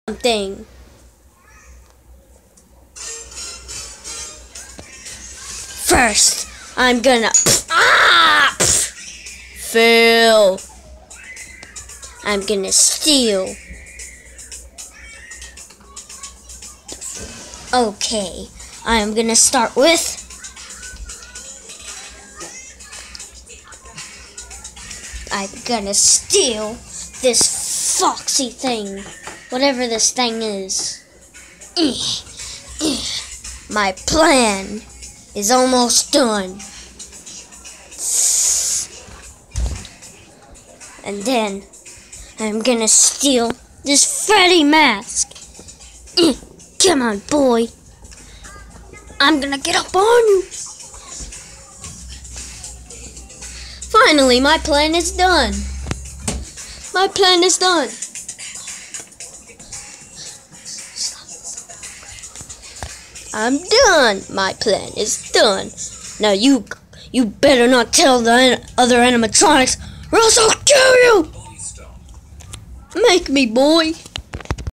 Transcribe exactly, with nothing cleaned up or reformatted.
something. First, I'm gonna ah fail. I'm gonna steal. Okay, I'm gonna start with I'm gonna steal this foxy thing, whatever this thing is. My plan is almost done. And then I'm gonna steal this Freddy mask. Come on, boy. I'm gonna get up on you. Finally, my plan is done. My plan is done. I'm done. My plan is done. Now you, you better not tell the other animatronics, or else I'll kill you. Make me, boy.